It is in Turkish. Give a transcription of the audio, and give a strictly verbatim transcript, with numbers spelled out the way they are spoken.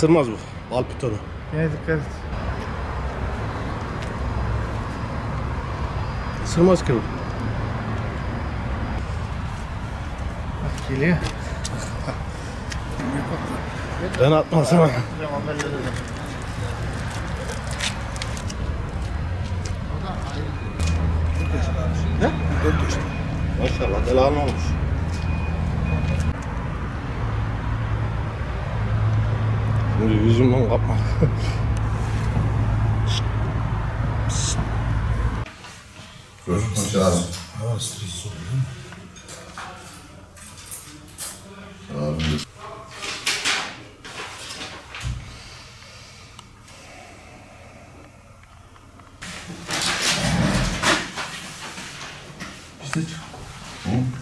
Isırmaz bu. Bal pitonu. Yine dikkat et. Isırmaz ki bu. Bak geliyor. Ben atmazsam. Ne? dört yaşında. Maşallah delan olmuş. Şimdi yüzümden kapma. Çocuk lazım. Hava stresi oluyor. Abi. İşte. Hı?